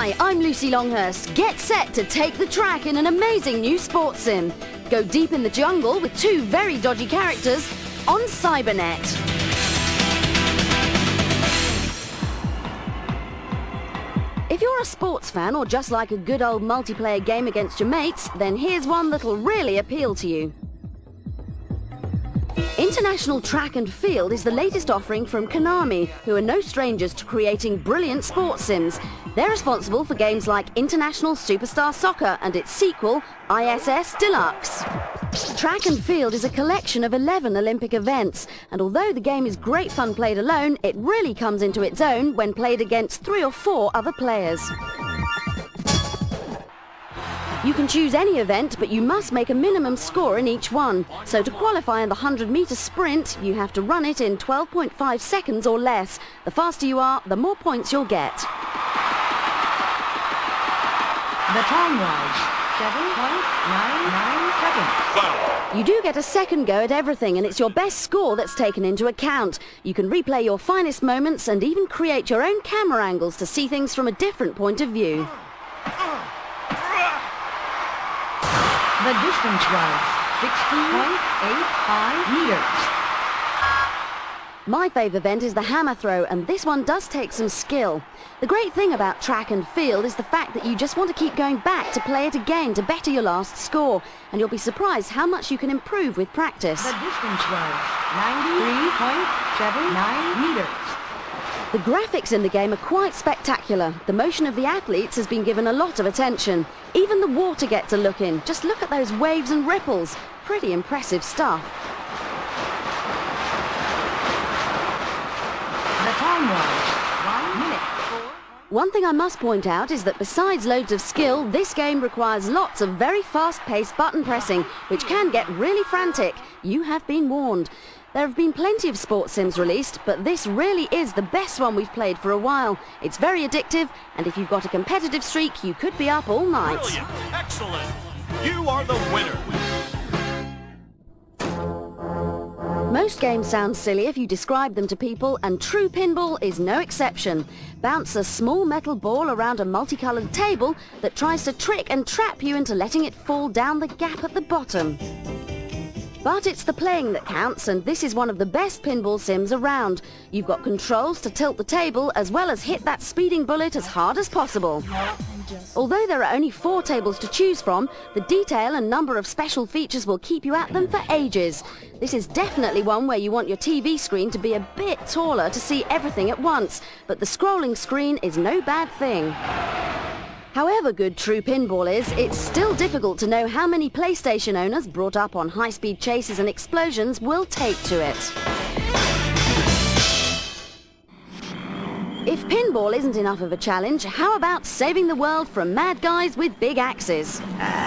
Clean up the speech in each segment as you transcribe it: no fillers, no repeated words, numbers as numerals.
Hi, I'm Lucy Longhurst. Get set to take the track in an amazing new sports sim. Go deep in the jungle with two very dodgy characters on Cybernet. If you're a sports fan or just like a good old multiplayer game against your mates, then here's one that'll really appeal to you. International Track and Field is the latest offering from Konami, who are no strangers to creating brilliant sports sims. They're responsible for games like International Superstar Soccer and its sequel, ISS Deluxe. Track and Field is a collection of 11 Olympic events, and although the game is great fun played alone, it really comes into its own when played against 3 or 4 other players. You can choose any event, but you must make a minimum score in each one. So to qualify in the 100-metre sprint, you have to run it in 12.5 seconds or less. The faster you are, the more points you'll get. The time was 7.99 seconds. Wow. You do get a second go at everything, and it's your best score that's taken into account. You can replay your finest moments and even create your own camera angles to see things from a different point of view. The distance was 16.85 meters. My favourite event is the hammer throw, and this one does take some skill. The great thing about track and field is the fact that you just want to keep going back to play it again to better your last score, and you'll be surprised how much you can improve with practice. The distance was 93.79 meters. The graphics in the game are quite spectacular. The motion of the athletes has been given a lot of attention. Even the water gets a look in. Just look at those waves and ripples. Pretty impressive stuff. The time was 1 minute. One thing I must point out is that besides loads of skill, this game requires lots of very fast-paced button pressing, which can get really frantic. You have been warned. There have been plenty of sports sims released, but this really is the best one we've played for a while. It's very addictive, and if you've got a competitive streak, you could be up all night. Brilliant. Excellent. You are the winner. Most games sound silly if you describe them to people, and True Pinball is no exception. Bounce a small metal ball around a multicoloured table that tries to trick and trap you into letting it fall down the gap at the bottom. But it's the playing that counts, and this is one of the best pinball sims around. You've got controls to tilt the table as well as hit that speeding bullet as hard as possible. Although there are only 4 tables to choose from, the detail and number of special features will keep you at them for ages. This is definitely one where you want your TV screen to be a bit taller to see everything at once, but the scrolling screen is no bad thing. However good True Pinball is, it's still difficult to know how many PlayStation owners brought up on high-speed chases and explosions will take to it. If pinball isn't enough of a challenge, how about saving the world from mad guys with big axes?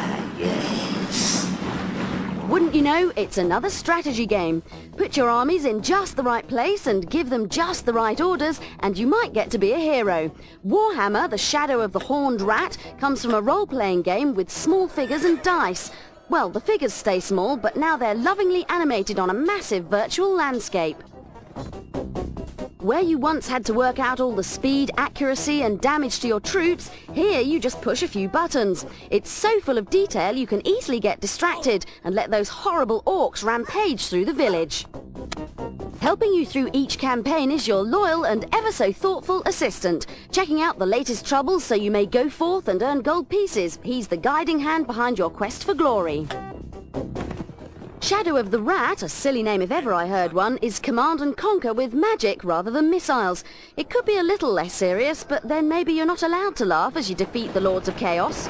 Wouldn't you know, it's another strategy game. Put your armies in just the right place and give them just the right orders, and you might get to be a hero. Warhammer, the Shadow of the Horned Rat, comes from a role-playing game with small figures and dice. Well, the figures stay small, but now they're lovingly animated on a massive virtual landscape. Where you once had to work out all the speed, accuracy and damage to your troops, here you just push a few buttons. It's so full of detail you can easily get distracted and let those horrible orcs rampage through the village. Helping you through each campaign is your loyal and ever so thoughtful assistant, checking out the latest troubles so you may go forth and earn gold pieces. He's the guiding hand behind your quest for glory. Shadow of the Rat, a silly name if ever I heard one, is command and conquer with magic rather than missiles. It could be a little less serious, but then maybe you're not allowed to laugh as you defeat the Lords of Chaos.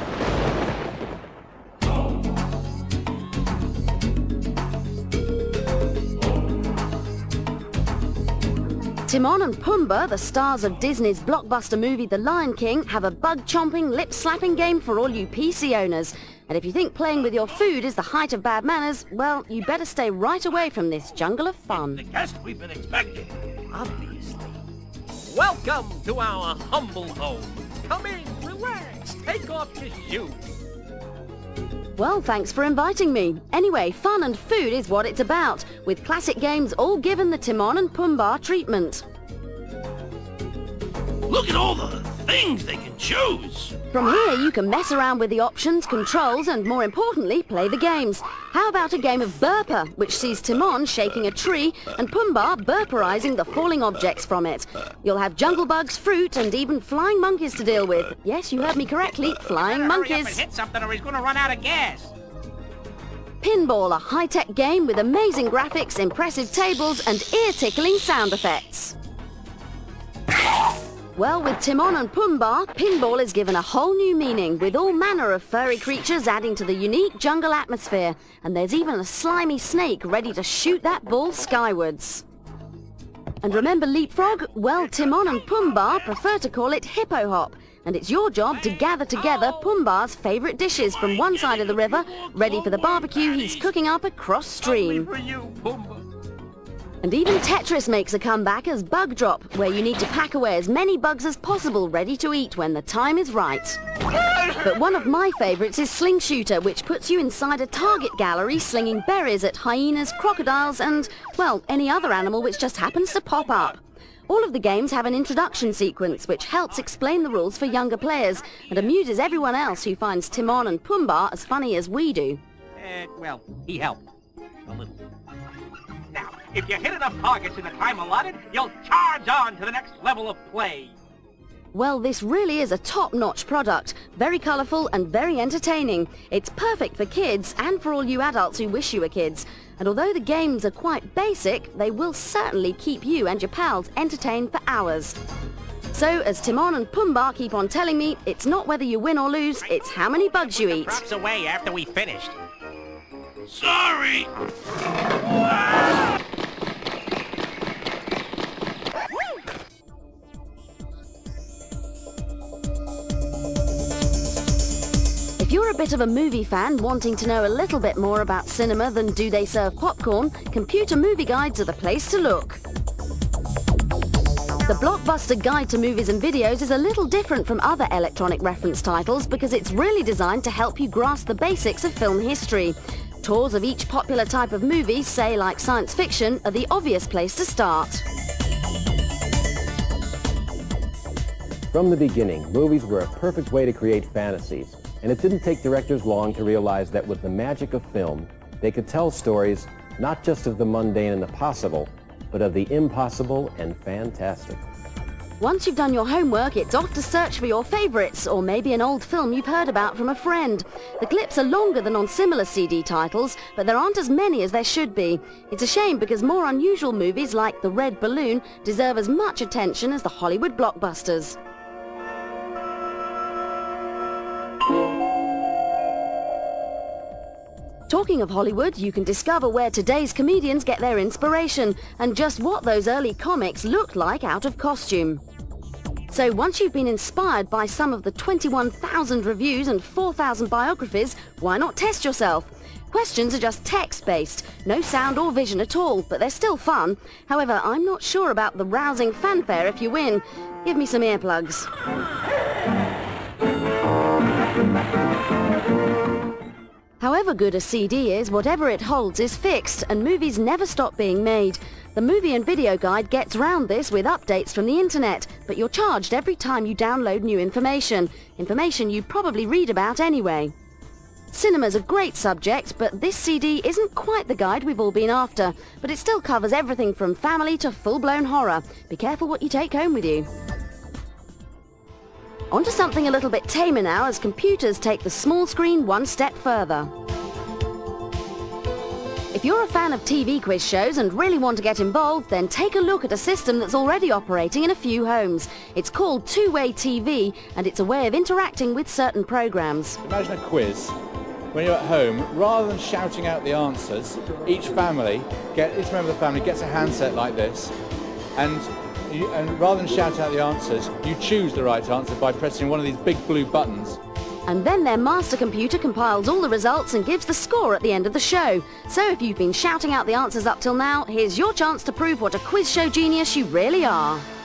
Timon and Pumbaa, the stars of Disney's blockbuster movie The Lion King, have a bug-chomping, lip-slapping game for all you PC owners. And if you think playing with your food is the height of bad manners, well, you better stay right away from this jungle of fun. The guest we've been expecting, obviously. Welcome to our humble home. Come in, relax, take off your shoes. Well, thanks for inviting me. Anyway, fun and food is what it's about, with classic games all given the Timon and Pumbaa treatment. Look at all the things they can choose. From here you can mess around with the options, controls and, more importantly, play the games. How about a game of Burper, which sees Timon shaking a tree and Pumbaa burperizing the falling objects from it. You'll have jungle bugs, fruit and even flying monkeys to deal with. Yes, you heard me correctly, flying Hurry up and monkeys. hit something or he's gonna run out of gas. Pinball, a high-tech game with amazing graphics, impressive tables and ear-tickling sound effects. Well, with Timon and Pumbaa, pinball is given a whole new meaning, with all manner of furry creatures adding to the unique jungle atmosphere. And there's even a slimy snake ready to shoot that ball skywards. And remember leapfrog? Well, Timon and Pumbaa prefer to call it hippo hop. And it's your job to gather together Pumbaa's favourite dishes from one side of the river, ready for the barbecue he's cooking up across stream. For you, Pumbaa. And even Tetris makes a comeback as Bug Drop, where you need to pack away as many bugs as possible ready to eat when the time is right. But one of my favourites is Sling Shooter, which puts you inside a target gallery slinging berries at hyenas, crocodiles and, well, any other animal which just happens to pop up. All of the games have an introduction sequence which helps explain the rules for younger players and amuses everyone else who finds Timon and Pumbaa as funny as we do. Well, he helped. A little. Now, if you hit enough targets in the time allotted, you'll charge on to the next level of play. Well, this really is a top-notch product, very colourful and very entertaining. It's perfect for kids and for all you adults who wish you were kids. And although the games are quite basic, they will certainly keep you and your pals entertained for hours. So, as Timon and Pumbaa keep on telling me, it's not whether you win or lose, it's how many bugs you eat. Drops away after we finished. Sorry! If you're a bit of a movie fan wanting to know a little bit more about cinema than do they serve popcorn, computer movie guides are the place to look. The Blockbuster Guide to Movies and Videos is a little different from other electronic reference titles because it's really designed to help you grasp the basics of film history. Tours of each popular type of movie, say like science fiction, are the obvious place to start. From the beginning, movies were a perfect way to create fantasies, and it didn't take directors long to realize that with the magic of film, they could tell stories not just of the mundane and the possible, but of the impossible and fantastic. Once you've done your homework, it's off to search for your favourites, or maybe an old film you've heard about from a friend. The clips are longer than on similar CD titles, but there aren't as many as there should be. It's a shame because more unusual movies like The Red Balloon deserve as much attention as the Hollywood blockbusters. Talking of Hollywood, you can discover where today's comedians get their inspiration and just what those early comics looked like out of costume. So once you've been inspired by some of the 21,000 reviews and 4,000 biographies, why not test yourself? Questions are just text-based, no sound or vision at all, but they're still fun. However, I'm not sure about the rousing fanfare if you win. Give me some earplugs. However good a CD is, whatever it holds is fixed, and movies never stop being made. The Movie and Video Guide gets round this with updates from the internet, but you're charged every time you download new information you probably read about anyway. Cinema's a great subject, but this CD isn't quite the guide we've all been after, but it still covers everything from family to full-blown horror. Be careful what you take home with you. On to something a little bit tamer now as computers take the small screen one step further. If you're a fan of TV quiz shows and really want to get involved, then take a look at a system that's already operating in a few homes. It's called Two-Way TV, and it's a way of interacting with certain programs. Imagine a quiz. When you're at home, rather than shouting out the answers, each member of the family gets a handset like this, and rather than shout out the answers, you choose the right answer by pressing one of these big blue buttons. And then their master computer compiles all the results and gives the score at the end of the show. So if you've been shouting out the answers up till now, here's your chance to prove what a quiz show genius you really are.